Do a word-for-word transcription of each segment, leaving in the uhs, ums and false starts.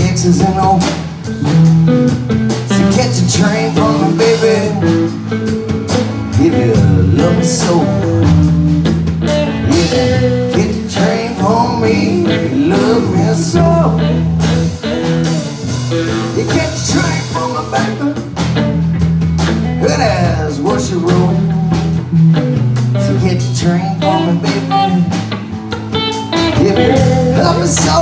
X's and O's. So catch a train from me, baby, if you love me so. Yeah, catch a train from me, if you love me so. You catch a train from me, baby, that's what she wrote. So catch a train from me, baby, if you love me so.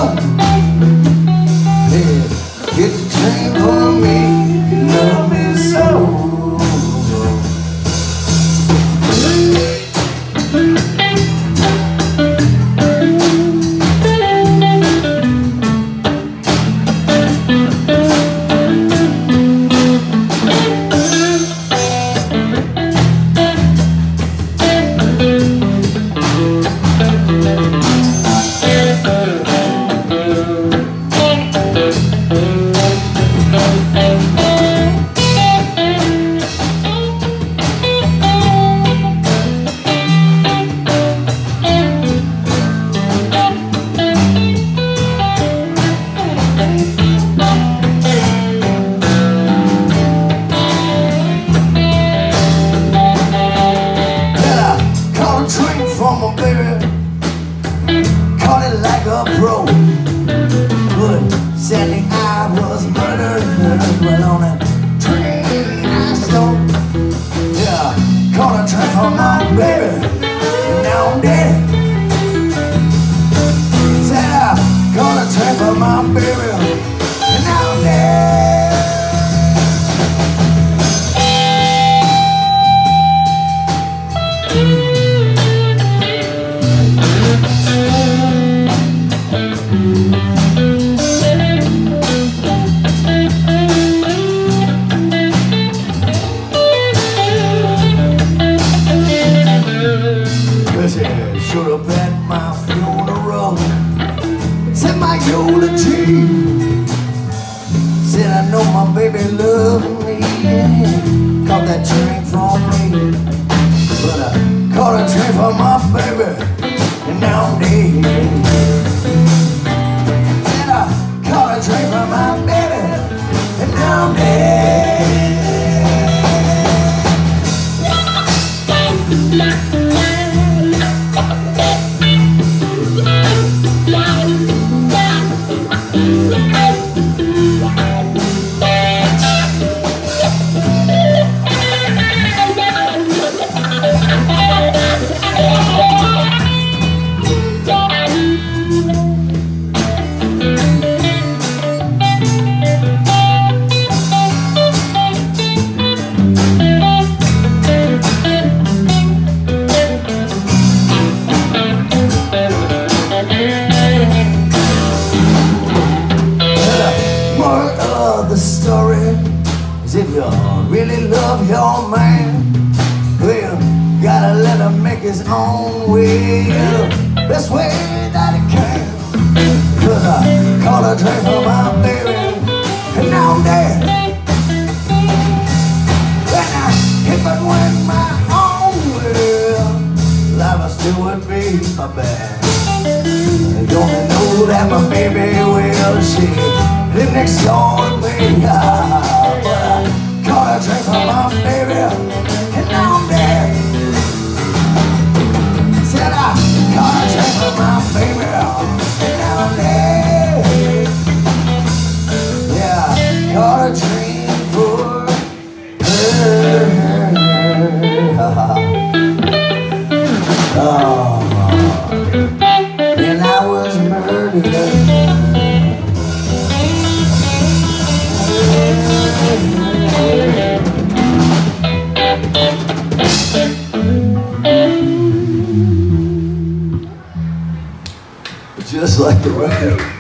Yeah, get the train for me, you love me so. Caught it like a pro, but sadly I was murdered. Well, on a train I stole. Yeah, caught a train for my baby, and now I'm dead. Said I caught a train for my baby, and now I'm dead. Showed up at my funeral, said my eulogy. Said I know my baby loved me, caught that train from me. But I caught a train for my baby, and now I'm dead. Said I caught a train for my baby, and now I'm dead. The story is if you really love your man, well, gotta let him make his own way, the best way that he can. Cause I caught a train for my baby, and now I'm dead. And I if it went my own way, life still would be my bad. Don't you know that my baby will she live next door to me? Ah, but I caught a train for my baby, and now I'm dead. Said I caught a train for my baby, and now I'm dead. Yeah, caught a train for her. Oh, and I was murdered. Just like the record.